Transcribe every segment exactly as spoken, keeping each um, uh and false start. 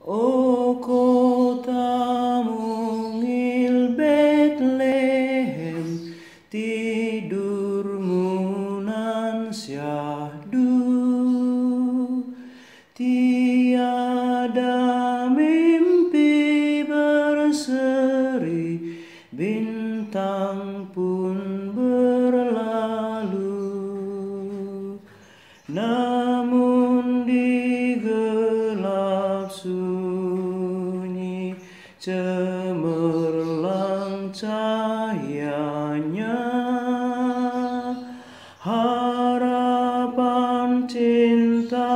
O kota mungil Betlehem, tidurmu nan syahdu, tiada mimpi berseri, bintang pun berlalu. Namun di gelap sunyi cemerlang cahayanya, harapan cinta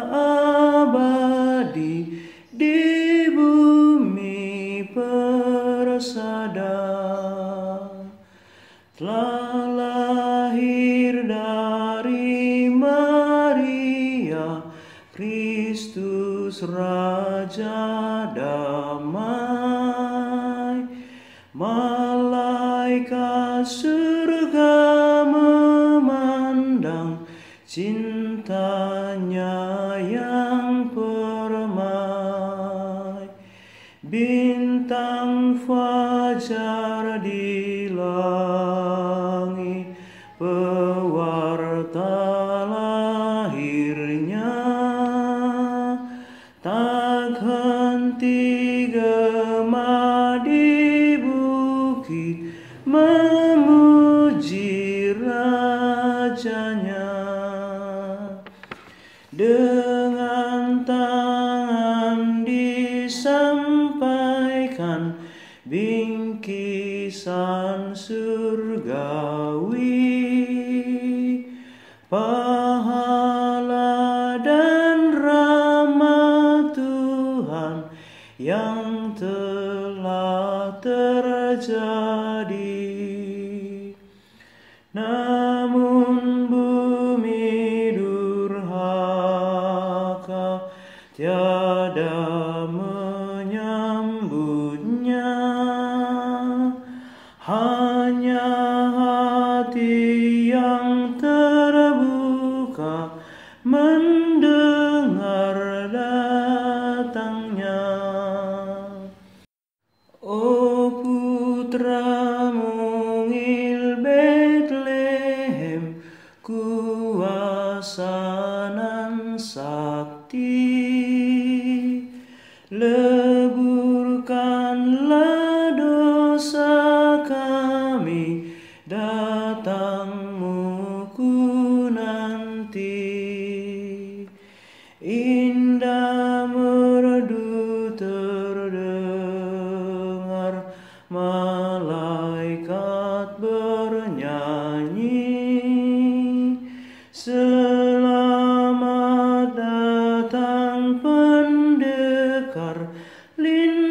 abadi di bumi persada. Telah lahir dari Maria, Kristus Raja damai. Malaikat surga memandang cintanya yang permai. Bintang fajar di langit, pewarta lahirnya. Tak henti gema di bukit memuji rajanya. Dengan tangan disampaikan bingkisan surgawi, pahala dan rahmat Tuhan yang telah terjadi. Namun bumi durhaka tiada menyambutnya, hanya hati yang terbuka mendengar datangnya. O putra mungil Betlehem, kuasa nan sakti, leburkanlah dosa kami, datangmu ku nanti. Indah merdu terdengar, malaikat bernyanyi, selamat datang pendekar, lindungi